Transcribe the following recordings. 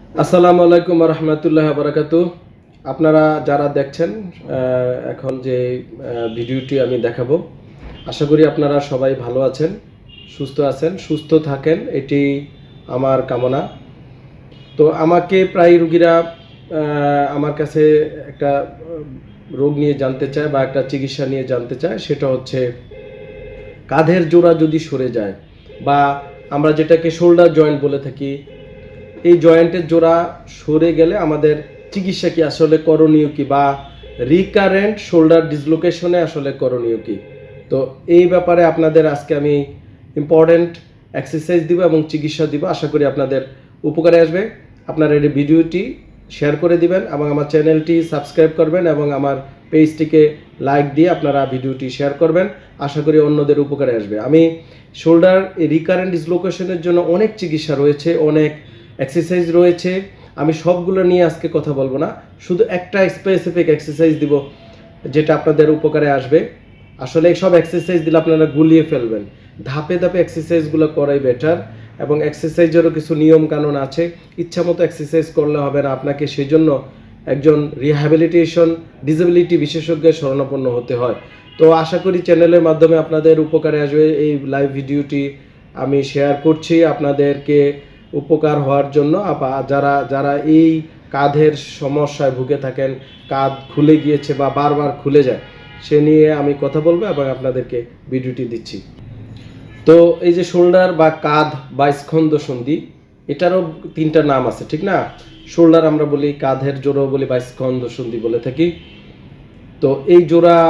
আসসালামু আলাইকুম ওয়া রাহমাতুল্লাহি ওয়া বারাকাতুহু। আপনারা যারা দেখছেন এখন যে ভিডিওটি আমি দেখাবো, আশা করি আপনারা সবাই ভালো আছেন, সুস্থ আছেন, সুস্থ থাকেন, এটি আমার কামনা। তো আমাকে প্রায় রোগীরা আমার কাছে একটা রোগ নিয়ে জানতে চায় বা একটা চিকিৎসা নিয়ে জানতে চায়, সেটা হচ্ছে কাঁধের জোড়া যদি সরে যায় বা আমরা যেটাকে শোল্ডার জয়েন্ট বলে থাকি, এই জয়েন্টের জোড়া সরে গেলে আমাদের চিকিৎসা কি আসলে করণীয় কি, বা রিকারেন্ট শোল্ডার ডিসলোকেশনে আসলে করণীয় কি। তো এই ব্যাপারে আপনাদের আজকে আমি ইম্পর্টেন্ট এক্সারসাইজ দিব এবং চিকিৎসা দিব, আশা করি আপনাদের উপকারে আসবে। আপনারা এই ভিডিওটি শেয়ার করে দিবেন এবং আমার চ্যানেলটি সাবস্ক্রাইব করবেন এবং আমার পেজটিকে লাইক দিয়ে আপনারা ভিডিওটি শেয়ার করবেন, আশা করি অন্যদের উপকারে আসবে। আমি শোল্ডার রিকারেন্ট ডিসলোকেশনের জন্য অনেক চিকিৎসা রয়েছে, অনেক এক্সারসাইজ রয়েছে, আমি সবগুলো নিয়ে আজকে কথা বলবো না, শুধু একটা স্পেসিফিক এক্সারসাইজ দিব যেটা আপনাদের উপকারে আসবে। আসলে সব এক্সারসাইজ দিলে আপনারা গুলিয়ে ফেলবেন, ধাপে ধাপে এক্সারসাইজগুলো করাই বেটার। এবং এক্সারসাইজেরও কিছু নিয়ম কানুন আছে, ইচ্ছা মতো এক্সারসাইজ করলে হবে না, আপনাকে সেই জন্য একজন রিহ্যাবিলিটেশন ডিসেবিলিটি বিশেষজ্ঞের শরণাপন্ন হতে হয়। তো আশা করি চ্যানেলের মাধ্যমে আপনাদের উপকারে আসবে। এই লাইভ ভিডিওটি আমি শেয়ার করছি আপনাদেরকে উপকার হওয়ার জন্য। যারা যারা এই কাঁধের সমস্যায় ভুগে থাকেন, কাঁধ খুলে গিয়েছে বা বারবার খুলে যায়, সে নিয়ে আমি কথা বলবো এবং আপনাদেরকে ভিডিওটি দিচ্ছি। তো এই যে শোল্ডার বা কাঁধ বা স্কন্ধ সন্ধি, এটারও তিনটা নাম আছে, ঠিক না? শোল্ডার আমরা বলি, কাঁধের জোড়াও বলি বা স্কন্ধ সন্ধি বলে থাকি। তো এই জোড়া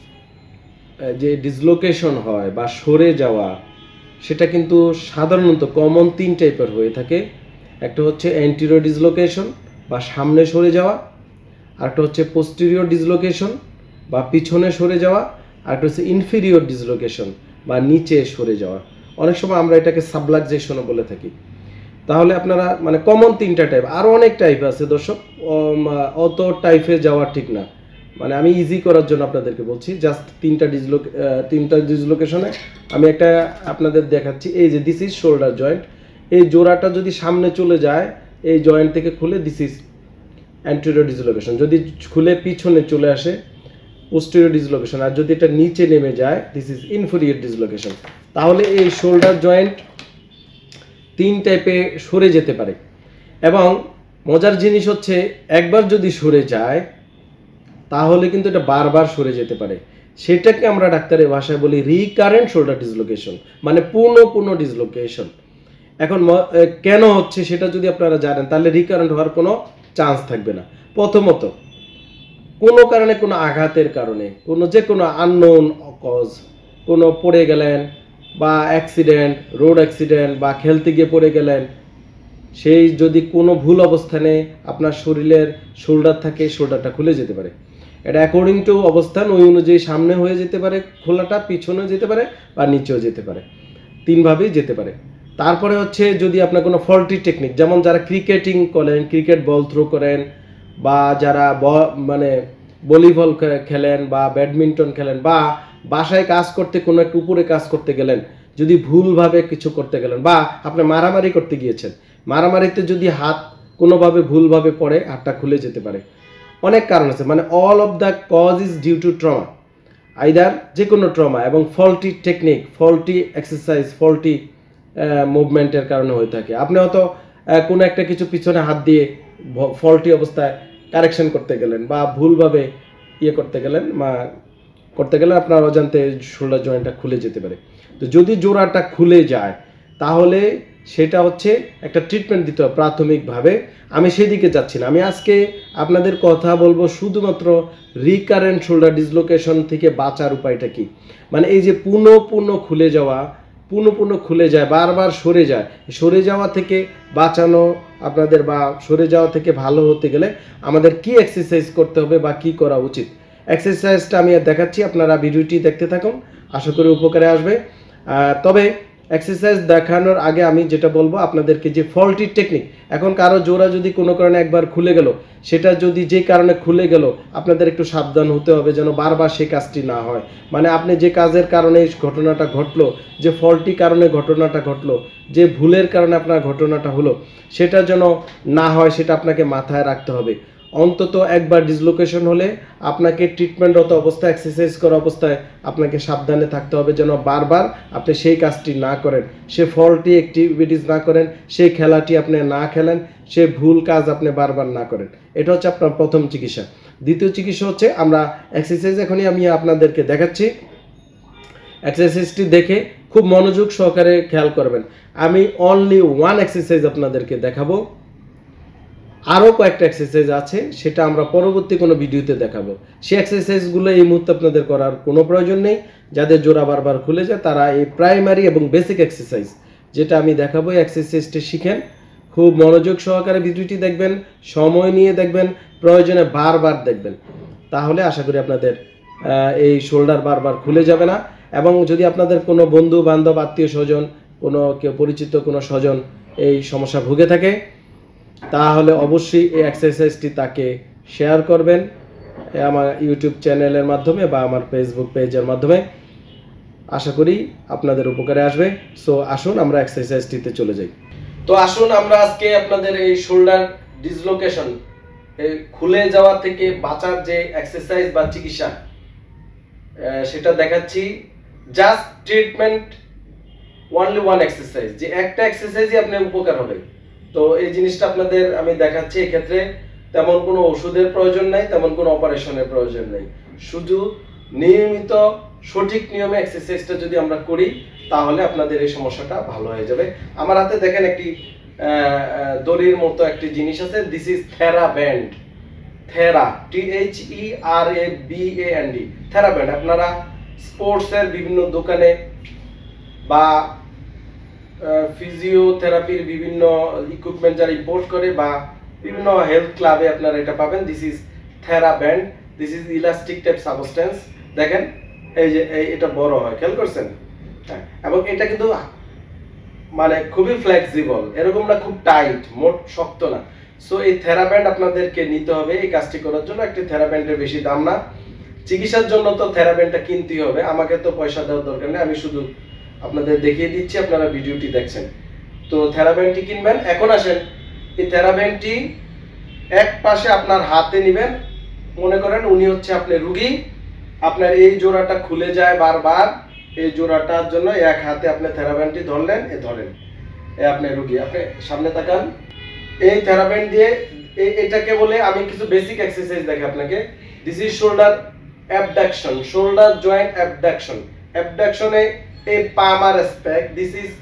যে ডিসলোকেশন হয় বা সরে যাওয়া, সেটা কিন্তু সাধারণত কমন তিন টাইপের হয়ে থাকে। একটা হচ্ছে অ্যান্টিরিয়র ডিসলোকেশন বা সামনে সরে যাওয়া, আরেকটা হচ্ছে পোস্টেরিয়র ডিসলোকেশন বা পিছনে সরে যাওয়া, আরেকটা হচ্ছে ইনফেরিয়র ডিসলোকেশন বা নিচে সরে যাওয়া। অনেক সময় আমরা এটাকে সাবলাক্সেশনও বলে থাকি। তাহলে আপনারা মানে কমন তিনটা টাইপ, আরও অনেক টাইপ আছে দর্শক, অত টাইপে যাওয়া ঠিক না, মানে আমি ইজি করার জন্য আপনাদেরকে বলছি। জাস্ট তিনটা ডিসলোকেশনে আমি একটা আপনাদের দেখাচ্ছি। এই যে দিস ইজ শোল্ডার জয়েন্ট, এই জোড়াটা যদি সামনে চলে যায় এই জয়েন্ট থেকে খুলে, দিস ইজ অ্যান্টেরিয়র ডিসলোকেশন। যদি খুলে পিছনে চলে আসে, পোস্টেরিয়র ডিসলোকেশন। আর যদি এটা নিচে নেমে যায়, দিস ইজ ইনফেরিয়র ডিসলোকেশন। তাহলে এই শোল্ডার জয়েন্ট তিন টাইপে সরে যেতে পারে। এবং মজার জিনিস হচ্ছে, একবার যদি সরে যায় তাহলে কিন্তু এটা বারবার সরে যেতে পারে। সেটাকে আমরা ডাক্তারের ভাষায় বলি রিকারেন্ট শোল্ডার ডিসলোকেশন, মানে পুনঃ ডিসলোকেশন। এখন কেন হচ্ছে সেটা যদি আপনারা জানেন, তাহলে রিকারেন্ট হওয়ার কোনো চান্স থাকবে না। প্রথমত, কোনো কারণে, কোনো আঘাতের কারণে, যে কোনো আননোন কজ, কোনো পড়ে গেলেন বা অ্যাক্সিডেন্ট, রোড অ্যাক্সিডেন্ট বা খেলতে গিয়ে পড়ে গেলেন, সেই যদি কোনো ভুল অবস্থানে আপনার শরীরের শোল্ডার থাকে, শোল্ডারটা খুলে যেতে পারে। এটা অ্যাকর্ডিং টু অবস্থান, ওই অনুযায়ী সামনে হয়ে যেতে পারে খোলাটা, পিছনেও যেতে পারে বা নিচেও যেতে পারে, তিনভাবেই যেতে পারে। তারপরে হচ্ছে যদি আপনার কোনো ফল্টি টেকনিক, যেমন যারা ক্রিকেটিং করেন, ক্রিকেট বল থ্রো করেন, বা যারা মানে ভলিবল খেলেন বা ব্যাডমিন্টন খেলেন, বা বাসায় কাজ করতে কোনো একটু উপরে কাজ করতে গেলেন, যদি ভুলভাবে কিছু করতে গেলেন, বা আপনি মারামারি করতে গিয়েছেন, মারামারিতে যদি হাত কোনোভাবে ভুলভাবে পড়ে, হাতটা খুলে যেতে পারে। অনেক কারণ আছে, মানে all of the cause is due to trauma, either যে কোনো ট্রমা এবং faulty technique, faulty exercise, faulty মুভমেন্টের কারণে হয়ে থাকে। আপনি হয়তো কোনো একটা কিছু পিছনে হাত দিয়ে ফল্টি অবস্থায় কারেকশন করতে গেলেন বা ভুলভাবে করতে গেলেন আপনার অজান্তে শোল্ডার জয়েন্টটা খুলে যেতে পারে। তো যদি জোড়াটা খুলে যায় তাহলে সেটা হচ্ছে একটা ট্রিটমেন্ট দিতে হবে প্রাথমিকভাবে। আমি সেদিকে যাচ্ছি না, আমি আজকে আপনাদের কথা বলবো শুধুমাত্র রিকারেন্ট শোল্ডার ডিসলোকেশন থেকে বাঁচার উপায়টা কি। মানে এই যে পুনঃ খুলে যায়, বারবার সরে যাওয়া থেকে বাঁচানো আপনাদের, বা সরে যাওয়া থেকে ভালো হতে গেলে আমাদের কি এক্সারসাইজ করতে হবে বা কি করা উচিত। এক্সারসাইজটা আমি দেখাচ্ছি, আপনারা ভিডিওটি দেখতে থাকুন, আশা করি উপকারে আসবে। তবে এক্সারসাইজ দেখানোর আগে আমি যেটা বলবো আপনাদেরকে যে ফল্টি টেকনিক, এখন কারো জোড়া যদি কোনো কারণে একবার খুলে গেল, সেটা যদি যে কারণে খুলে গেল আপনাদের একটু সাবধান হতে হবে যেন বারবার সেই কাজটি না হয়। মানে আপনি যে কাজের কারণে এই ঘটনাটা ঘটলো, যে ফল্টি কারণে ঘটনাটা ঘটলো, যে ভুলের কারণে আপনার ঘটনাটা হলো, সেটা যেন না হয় সেটা আপনাকে মাথায় রাখতে হবে। অন্তত একবার ডিসলোকেশন হলে আপনাকে ট্রিটমেন্টরত অবস্থায়, এক্সারসাইজ করা অবস্থায় আপনাকে সাবধানে থাকতে হবে যেন বারবার আপনি সেই কাজটি না করেন, সে ফল্টি অ্যাক্টিভিটিস না করেন, সেই খেলাটি আপনি না খেলেন, সে ভুল কাজ আপনি বারবার না করেন। এটা হচ্ছে আপনার প্রথম চিকিৎসা। দ্বিতীয় চিকিৎসা হচ্ছে আমরা এক্সারসাইজ এখনই আমি আপনাদেরকে দেখাচ্ছি। এক্সারসাইজটি দেখে খুব মনোযোগ সহকারে খেয়াল করবেন। আমি অনলি ওয়ান এক্সারসাইজ আপনাদেরকে দেখাবো, আরও কয়েকটা এক্সারসাইজ আছে সেটা আমরা পরবর্তী কোনো ভিডিওতে দেখাবো। সেই এক্সারসাইজগুলো এই মুহূর্তে আপনাদের করার কোনো প্রয়োজন নেই। যাদের জোড়া বারবার খুলে যায় তারা এই প্রাইমারি এবং বেসিক এক্সারসাইজ যেটা আমি দেখাবো, এই এক্সারসাইজটি শিখেন। খুব মনোযোগ সহকারে ভিডিওটি দেখবেন, সময় নিয়ে দেখবেন, প্রয়োজনে বারবার দেখবেন, তাহলে আশা করি আপনাদের এই শোল্ডার বারবার খুলে যাবে না। এবং যদি আপনাদের কোনো বন্ধু বান্ধব, আত্মীয় স্বজন, কোনো কেউ পরিচিত কোনো স্বজন এই সমস্যা ভুগে থাকে, তাহলে অবশ্যই এই এক্সারসাইজটি তাকে শেয়ার করবেন আমার ইউটিউব চ্যানেলের মাধ্যমে বা আমার ফেসবুক পেজের মাধ্যমে। আশা করি আপনাদের উপকারে আসবে। সো আসুন আমরা এক্সারসাইজটিতে চলে যাই। তো আসুন আমরা আজকে আপনাদের এই শোল্ডার ডিসলোকেশন, এই খুলে যাওয়া থেকে বাঁচার যে এক্সারসাইজ বা চিকিৎসা সেটা দেখাচ্ছি। Just treatment only one exercise, যে একটা এক্সারসাইজই আপনার উপকার হবে। তো এই জিনিসটা আপনাদের আমি দেখাচ্ছি। এক্ষেত্রে তেমন কোনো ওষুধের প্রয়োজন নাই, তেমন কোনো অপারেশনের প্রয়োজন নেই। শুধু নিয়মিত সঠিক নিয়মে এক্সারসাইজটা যদি আমরা করি তাহলে আপনাদের এই সমস্যাটা ভালো হয়ে যাবে। আমার হাতে দেখেন একটি দড়ির মতো একটি জিনিস আছে। This is Theraband. Thera, THERABAND, Theraband. আপনারা স্পোর্টসের বিভিন্ন দোকানে বা ফিজিওথেরাপির বিভিন্ন ইকুইপমেন্ট যারা ইম্পোর্ট করে বা বিভিন্ন হেলথ ক্লাবে আপনারা এটা পাবেন। This is Theraband, this is elastic type substance. দেখেন এই যে এটা বড় হয়, খেয়াল করছেন? হ্যাঁ, এবং এটা কিন্তু মানে খুবই ফ্লেক্সিবল, এরকম না খুব টাইট, মোট শক্ত না। সো এই থেরা ব্যান্ড আপনাদেরকে নিতে হবে এই কাজটি করার জন্য। একটি থেরা ব্যান্ডের বেশি দাম না। চিকিৎসার জন্য তো থেরা ব্যান্ডটা কিনতেই হবে, আমাকে তো পয়সা দেওয়ার দরকার নেই, আমি শুধু আপনাদের দেখিয়ে দিচ্ছি, আপনারা ভিডিওটি দেখছেন। তো থেরা ব্যান্ডটি কিনবেন। এখন আসেন, এই থেরা ব্যান্ডটি এক পাশে আপনার হাতে নেবেন। মনে করেন উনি হচ্ছে আপনার রুগী, আপনার এই জোড়াটা খুলে যায় বারবার, এই জোড়াটার জন্য এক হাতে আপনি থেরা ব্যান্ডটি ধরলেন, ধরেন আপনার রুগী, আপনি সামনে তাকান। এই থেরা ব্যান্ড দিয়ে এটাকে বলে, আমি কিছু বেসিক এক্সারসাইজ দেখাই আপনাকে। This is shoulder abduction, shoulder joint abduction. অ্যাবডাকশনে এই পাম আর স্প্যাক, দিস ইজ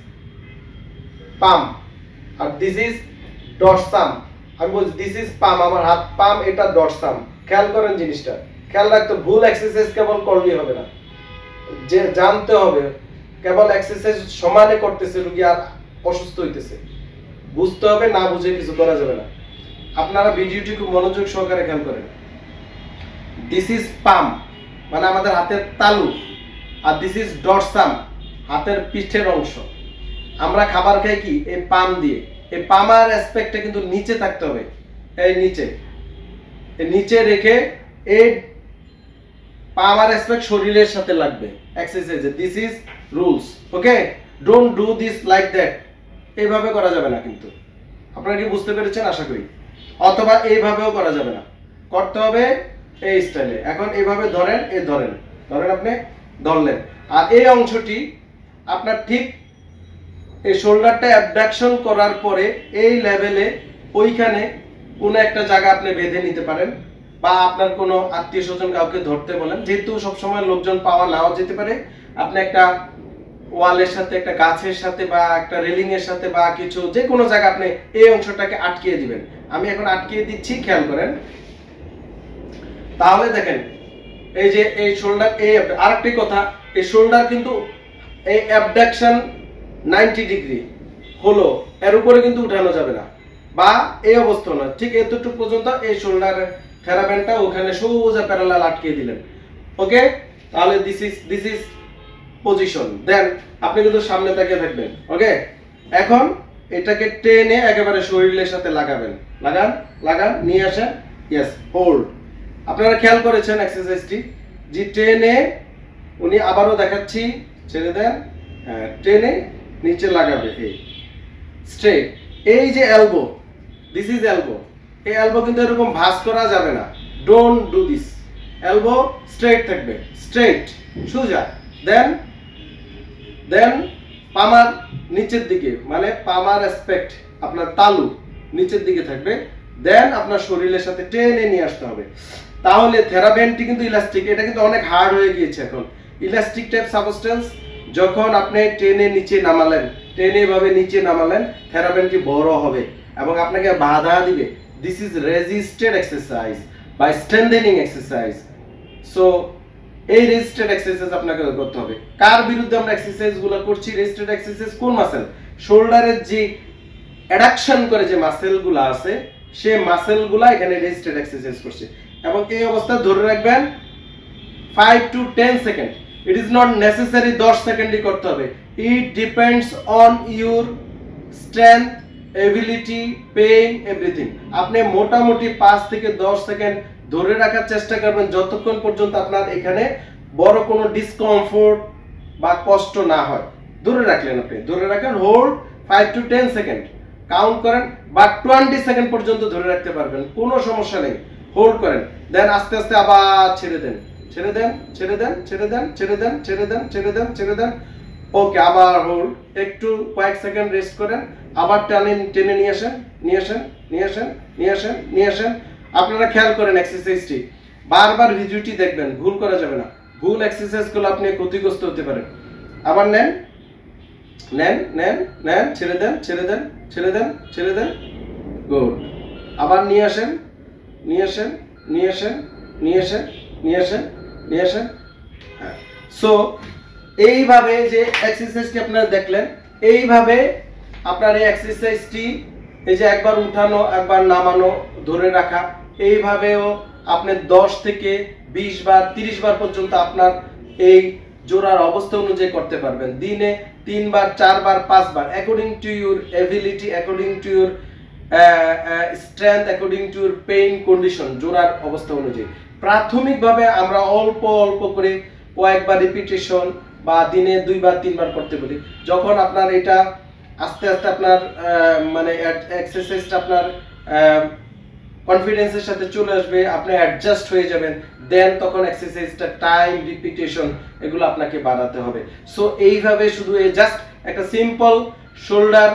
পাম আর দিস ইজ ডরসাম। আমি বলছি দিস ইজ পাম, আমার হাত পাম, এটা ডরসাম। খেয়াল করেন জিনিসটা, খেয়াল রাখতে। ভুল এক্সারসাইজ কেবল করলেই হবে না, যে জানতে হবে। কেবল এক্সারসাইজ সমানে করতেছে রোগী আর অসুস্থ হইতেছে, বুঝতে হবে, না বুঝে কিছু করা যাবে না। আপনারা ভিডিওটি খুব মনোযোগ সহকারে খেয়াল করেন। দিস ইজ পাম মানে আমাদের হাতের তালু, আর দিস ইজ ডরসাম হাতের পিঠের অংশ। আমরা খাবার খাই কি এই পাম দিয়ে। এই পামার অ্যাসপেক্টটা কিন্তু নিচে থাকতে হবে, এই নিচে রেখে এই পামার অ্যাসপেক্ট শরীরের সাথে লাগবে এক্সারসাইজে। This is rules, okay? Don't do this like that. এইভাবে করা যাবে না, কিন্তু আপনারা কি বুঝতে পেরেছেন আশা করি। অথবা এইভাবেও করা যাবে না, করতে হবে এই স্টাইলে। এখন এইভাবে ধরেন, ধরেন আপনি ধরলেন, আর এই অংশটি আপনার ঠিক এই শোল্ডারটা অ্যাবডাকশন করার পরে এই লেভেলে ওইখানে কোনো একটা জায়গা আপনি বেঁধে নিতে পারেন, বা আপনার কোনো আত্মীয় স্বজন কাউকে ধরতে বলেন। যেহেতু সবসময় লোকজন পাওয়া নাও যেতে পারে, আপনি একটা ওয়ালের সাথে, একটা গাছের সাথে, বা একটা রেলিং এর সাথে, বা কিছু যে কোনো জায়গা আপনি এই অংশটাকে আটকিয়ে দিবেন। আমি এখন আটকিয়ে দিচ্ছি, খেয়াল করেন। তাহলে দেখেন এই যে এই শোল্ডার, এই আরেকটি কথা, এই শোল্ডার কিন্তু এই অ্যাবডাকশন 90 ডিগ্রি হলো, এর উপরে কিন্তু উঠানো যাবে না, বা এই অবস্থা না, ঠিক এতটুকু পর্যন্ত এই শোল্ডার থেরা ব্যান্ডটা ওখানে সোজা প্যারালাল আটকিয়ে দিলেন, ওকে? তাহলে দিস ইজ পজিশন, দেন আপনি কিন্তু সামনে তাকিয়ে থাকবেন। ওকে, এখন এটাকে টেনে একেবারে শরীরের সাথে লাগাবেন, লাগান লাগান, নিয়ে আসেন, ইয়েস, হোল্ড। আপনারা খেয়াল করেছেন এক্সারসাইজটি, যে টেনে উনি আবারও দেখাচ্ছি, ছেড়ে দেন, টেনে নিচে লাগাবে, এই স্ট্রেট। এই যে এলবো, দিস ইজ এলবো, এই এলবো কিন্তু এরকম ভাঁজ করা যাবে না, don't do this. Elbow straight থাকবে, স্ট্রেট সোজা। দেন দেন পামার নিচের দিকে, মানে পামার অ্যাসপেক্ট আপনার তালু নিচের দিকে থাকবে। দেন আপনার শরীরের সাথে টেনে নিয়ে আসতে হবে। তাহলে থেরাবেন্টটি কিন্তু ইলাস্টিক, এটা কিন্তু অনেক হার্ড হয়ে গিয়েছে এখন। ইলাস্টিক টাইপ সাবস্টেন্স যখন আপনি টেনে নিচে নামালেন, টেনে এভাবে নিচে নামালেন, থেরাবেন্টটি বড় হবে এবং আপনাকে বাধা দিবে। This is resisted exercise by strengthening exercise. So এই রেজিস্টেড এক্সারসাইজ আপনাকে করতে হবে। কার বিরুদ্ধে আমরা এক্সারসাইজগুলো করছি? রেজিস্টেড এক্সারসাইজ কোন মাসেল? শোল্ডারের যে অ্যাডাকশন করে যে মাসেলগুলো আছে, সেই মাসেলগুলো এখানে রেজিস্টেড এক্সারসাইজ করছে। এবং এই অবস্থা ধরে রাখবেন 5 to 10 second. It is not necessary 10 সেকেন্ডই করতে হবে। It depends on your strength, ability, pain, everything. আপনি মোটামুটি 5 থেকে 10 সেকেন্ড ধরে রাখার চেষ্টা করবেন, যতক্ষণ পর্যন্ত আপনার এখানে বড় কোনো ডিসকমফোর্ট বা কষ্ট না হয়। ধরে রাখলেন, আপনি ধরে রাখেন, হোল্ড 5 to 10 সেকেন্ড, কাউন্ট করেন, বা 20 সেকেন্ড পর্যন্ত ধরে রাখতে পারবেন, কোনো সমস্যা নেই। হোল্ড করেন, দেন আস্তে আস্তে আবার ছেড়ে দেন, ছেড়ে দেন, ছেড়ে দেন, ছেড়ে দেন, ছেড়ে দেন, ছেড়ে দেন, ছেড়ে দেন, ছেড়ে দেন। ওকে, আবার হোল্ড, একটু কয়েক সেকেন্ড রেস্ট করেন, আবার টেনে নিয়ে আসেন, নিয়ে আসেন, নিয়ে আসেন, নিয়ে আসেন, নিয়ে আসেন। আপনারা খেয়াল করেন এক্সারসাইজটি, বারবার ভিডিওটি দেখবেন, ভুল করা যাবে না। ভুল এক্সারসাইজ করলে আপনি ক্ষতিগ্রস্ত হতে পারেন। আবার নেন, নেন, নেন, নেন, ছেড়ে দেন, ছেড়ে দেন, ছেড়ে দেন, ছেড়ে দেন, গুড। আবার নিয়ে আসেন, নিয়ে আসেন, নিয়ে আসেন, নিয়ে আসেন, নিয়ে আসেন, নিয়ে আসেন। হ্যাঁ, সো এইভাবে যে এক্সারসাইজটি আপনারা দেখলেন, এইভাবে আপনার এই এক্সারসাইজটি, এই যে একবার উঠানো, একবার নামানো, ধরে রাখা, এইভাবেও আপনি 10 থেকে 20 বার, 30 বার পর্যন্ত আপনার এই জোড়ার অবস্থা অনুযায়ী করতে পারবেন। দিনে 3 বার, 4 বার, 5 বার, according to your ability, according to your strength, according to your pain condition, জোড়ার অবস্থা অনুযায়ী। প্রাথমিকভাবে আমরা অল্প অল্প করে কয়েকবার রিপিটেশন বা দিনে 2 বার 3 বার করতে বলি। যখন আপনার এটা আস্তে আস্তে আপনার মানে এক্সারসাইজটা আপনার কনফিডেন্সের সাথে চলে আসবে, আপনি অ্যাডজাস্ট হয়ে যাবেন, দেন তখন এক্সারসাইজটা টাইম, রিপিটেশন এগুলো আপনাকে বাড়াতে হবে। সো এইভাবে শুধু জাস্ট একটা simple shoulder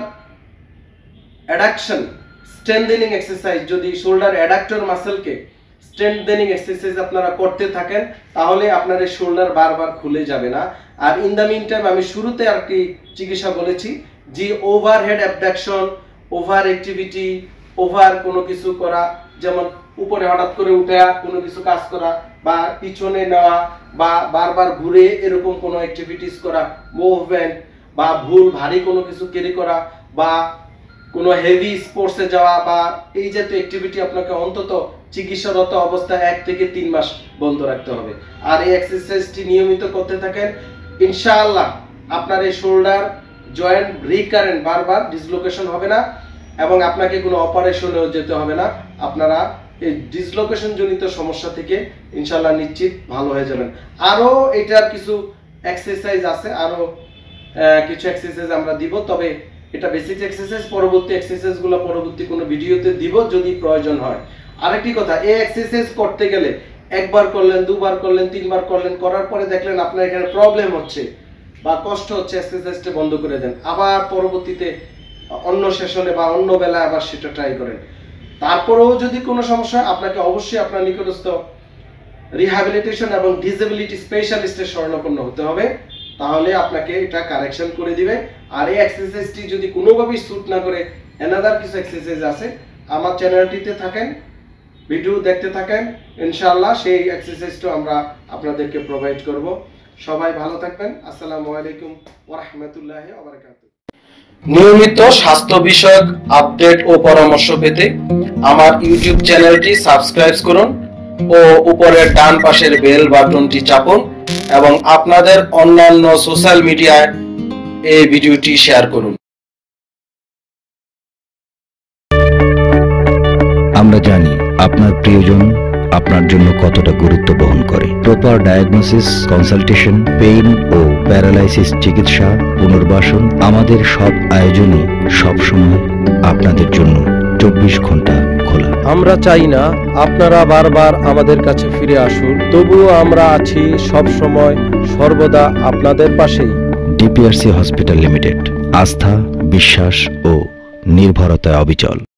adduction strengthening exercise, যদি শোল্ডার অ্যাডাক্টর মাসেলকে স্ট্রেংথেনিং এক্সারসাইজ আপনারা করতে থাকেন, তাহলে আপনার এই শোল্ডার বারবার খুলে যাবে না। আর ইন দ্য মিন টাইম, আমি শুরুতে আর কি চিকিৎসা বলেছি যে overhead abduction, over activity, over কোনো কিছু করা, যেমন উপরে হঠাৎ করে উঠে কোনো কিছু কাজ করা, বা পিছনে নেওয়া, বা বারবার ঘুরে এরকম কোনো অ্যাক্টিভিটিস করা, মুভমেন্ট, বা ভুল ভারী কোনো কিছু ক্যারি করা, বা কোনো হেভি স্পোর্টসে যাওয়া, বা এই জাতীয় অ্যাক্টিভিটি আপনাকে অন্তত চিকিৎসারত অবস্থায় 1 থেকে 3 মাস বন্ধ রাখতে হবে। আর এই এক্সারসাইজটি নিয়মিত করতে থাকেন, ইনশাআল্লাহ আপনার এই শোল্ডার জয়েন্ট রিকারেন্ট বারবার ডিসলোকেশন হবে না, এবং আপনাকে কোনো অপারেশনেও যেতে হবে না। আপনারা এই ডিসলোকেশন জনিত সমস্যা থেকে ইনশাআল্লাহ নিশ্চিত ভালো হয়ে যাবেন। আরও এটার কিছু এক্সারসাইজ আছে, আরও কিছু এক্সারসাইজ আমরা দিব, তবে এটা বেসিক এক্সারসাইজ, পরবর্তী এক্সারসাইজগুলো পরবর্তী কোনো ভিডিওতে দিব যদি প্রয়োজন হয়। আরেকটি কথা, এই এক্সারসাইজ করতে গেলে একবার করলেন, 2 বার করলেন, 3 বার করলেন, করার পরে দেখলেন আপনার এখানে প্রবলেম হচ্ছে বা কষ্ট হচ্ছে, এক্সারসাইজটা বন্ধ করে দেন, আবার পরবর্তীতে অন্য সেশনে বা অন্য বেলায় আবার সেটা ট্রাই করেন। তারপরেও যদি কোনো সমস্যা হয়, আপনাকে অবশ্যই আপনার নিকটস্থ রিহ্যাবিলিটেশন এবং ডিসেবিলিটি স্পেশালিস্টের শরণাপন্ন হতে হবে, তাহলে আপনাকে এটা কারেকশন করে দিবে। আর এই এক্সারসাইজটি যদি কোনোভাবেই স্যুট না করে, অ্যানাদার কিছু এক্সারসাইজ আছে, আমার চ্যানেলটিতে থাকেন, ভিডিও দেখতে থাকেন, ইনশাআল্লাহ সেই এক্সারসাইজটা আমরা আপনাদেরকে প্রোভাইড করব। সবাই ভালো থাকবেন। আসসালামু আলাইকুম ওয়া রাহমাতুল্লাহি ওয়া বারাকাতুহু। নিয়মিত স্বাস্থ্য বিষয়ক আপডেট ও পরামর্শ পেতে আমার ইউটিউব চ্যানেলটি সাবস্ক্রাইব করুন ও উপরের ডান পাশের বেল বাটনটি চাপুন, এবং আপনাদের অন্যান্য সোশ্যাল মিডিয়ায় এই ভিডিওটি শেয়ার করুন। আমরা জানি আপনার প্রিয়জন আপনার জন্য কতটা গুরুত্ব বহন করে। প্রপার ডায়াগনোসিস, কনসালটেশন, পেইন ও প্যারালাইসিস চিকিৎসা, পুনর্বাসন, আমাদের সব আয়োজনই সবসময় আপনাদের জন্য 24 ঘন্টা খোলা। আমরা চাই না আপনারা বারবার আমাদের কাছে ফিরে আসুন, তবুও আমরা আছি সব সময় সর্বদা আপনাদের পাশেই। ডিপিআরসি হসপিটাল লিমিটেড, আস্থা, বিশ্বাস ও নির্ভরতায় অবিচল।